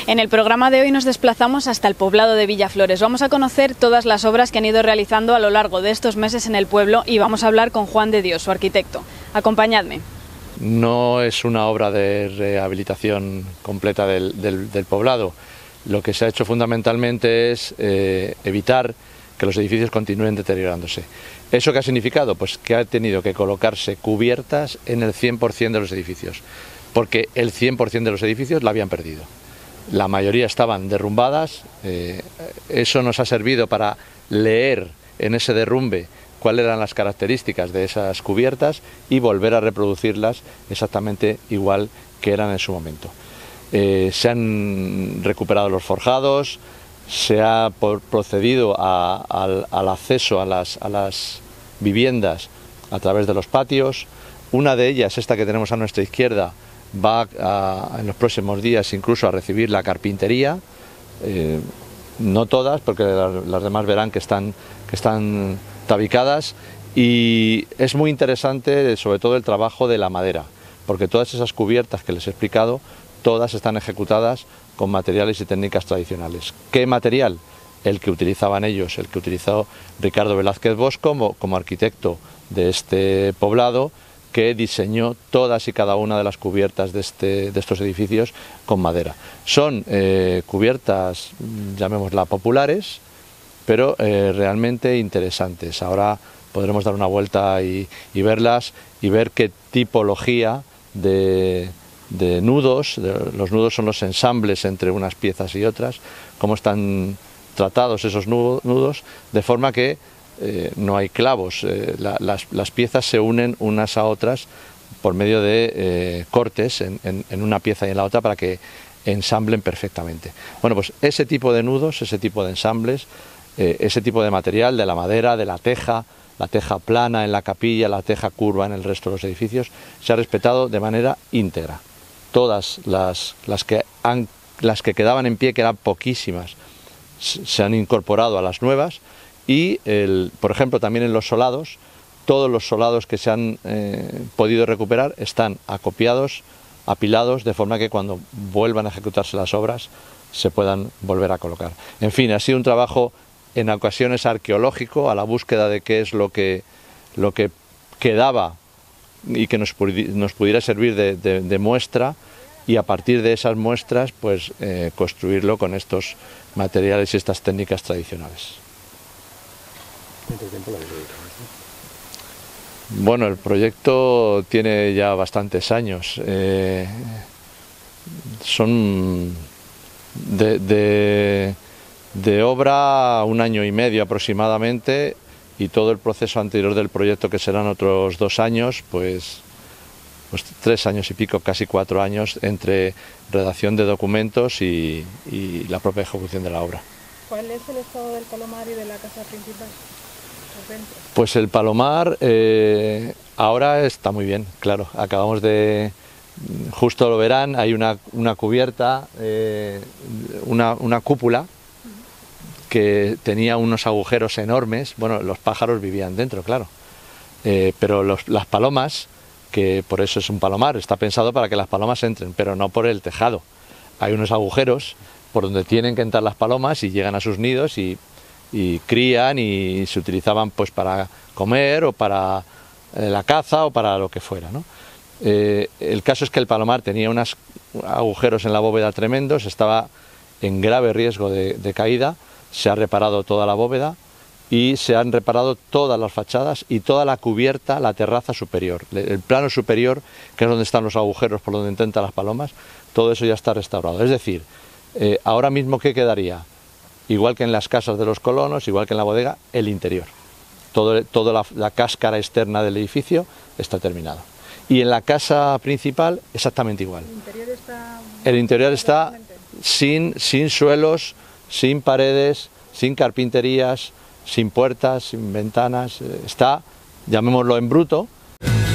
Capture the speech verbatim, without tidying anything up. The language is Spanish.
En el programa de hoy nos desplazamos hasta el poblado de Villaflores. Vamos a conocer todas las obras que han ido realizando a lo largo de estos meses en el pueblo y vamos a hablar con Juan de Dios, su arquitecto. Acompañadme. No es una obra de rehabilitación completa del, del, del poblado. Lo que se ha hecho fundamentalmente es eh, evitar que los edificios continúen deteriorándose. ¿Eso qué ha significado? Pues que ha tenido que colocarse cubiertas en el cien por cien de los edificios, porque el cien por cien de los edificios la habían perdido. La mayoría estaban derrumbadas, eh, eso nos ha servido para leer en ese derrumbe cuáles eran las características de esas cubiertas y volver a reproducirlas exactamente igual que eran en su momento. Eh, se han recuperado los forjados, se ha por, procedido a, al, al acceso a las, a las viviendas a través de los patios. Una de ellas, esta que tenemos a nuestra izquierda, va a, en los próximos días incluso a recibir la carpintería, eh, no todas, porque las, las demás verán que están, que están tabicadas, y es muy interesante sobre todo el trabajo de la madera, porque todas esas cubiertas que les he explicado, todas están ejecutadas con materiales y técnicas tradicionales. ¿Qué material? El que utilizaban ellos, el que utilizó Ricardo Velázquez Bosch como, como arquitecto de este poblado, que diseñó todas y cada una de las cubiertas de, este, de estos edificios con madera. Son eh, cubiertas, llamémoslas populares, pero eh, realmente interesantes. Ahora podremos dar una vuelta y, y verlas y ver qué tipología de, de nudos, de, los nudos son los ensambles entre unas piezas y otras, cómo están tratados esos nudos, de forma que Eh, no hay clavos, eh, la, las, las piezas se unen unas a otras por medio de eh, cortes en, en, en una pieza y en la otra para que ensamblen perfectamente. Bueno, pues ese tipo de nudos, ese tipo de ensambles, eh, ese tipo de material, de la madera, de la teja, la teja plana en la capilla, la teja curva en el resto de los edificios, se ha respetado de manera íntegra. Todas las, las, que, han, las que quedaban en pie, que eran poquísimas, se han incorporado a las nuevas. Y, el, por ejemplo, también en los solados, todos los solados que se han eh, podido recuperar están acopiados, apilados, de forma que cuando vuelvan a ejecutarse las obras se puedan volver a colocar. En fin, ha sido un trabajo en ocasiones arqueológico, a la búsqueda de qué es lo que, lo que quedaba y que nos, nos pudiera servir de, de, de muestra, y a partir de esas muestras pues eh, construirlo con estos materiales y estas técnicas tradicionales. ¿Cuánto tiempo lo habéis dedicado a esto? Bueno, el proyecto tiene ya bastantes años. Eh, son de, de, de obra un año y medio aproximadamente, y todo el proceso anterior del proyecto, que serán otros dos años, pues, pues tres años y pico, casi cuatro años, entre redacción de documentos y, y la propia ejecución de la obra. ¿Cuál es el estado del Palomar y de la casa principal? Pues el Palomar eh, ahora está muy bien, claro. Acabamos de, justo lo verán, hay una, una cubierta, eh, una, una cúpula que tenía unos agujeros enormes. Bueno, los pájaros vivían dentro, claro, eh, pero los, las palomas, que por eso es un palomar, está pensado para que las palomas entren, pero no por el tejado. Hay unos agujeros por donde tienen que entrar las palomas y llegan a sus nidos y y crían, y se utilizaban pues para comer o para eh, la caza o para lo que fuera, ¿no? Eh, el caso es que el Palomar tenía unos agujeros en la bóveda tremendos, estaba en grave riesgo de, de caída. Se ha reparado toda la bóveda y se han reparado todas las fachadas y toda la cubierta, la terraza superior, el plano superior, que es donde están los agujeros por donde intentan las palomas. Todo eso ya está restaurado. Es decir, eh, ahora mismo, ¿qué quedaría? Igual que en las casas de los colonos, igual que en la bodega, el interior. Todo, toda la, la cáscara externa del edificio está terminada. Y en la casa principal, exactamente igual. ¿El interior está, el interior está sin, sin suelos, sin paredes, sin carpinterías, sin puertas, sin ventanas. Está, llamémoslo en bruto.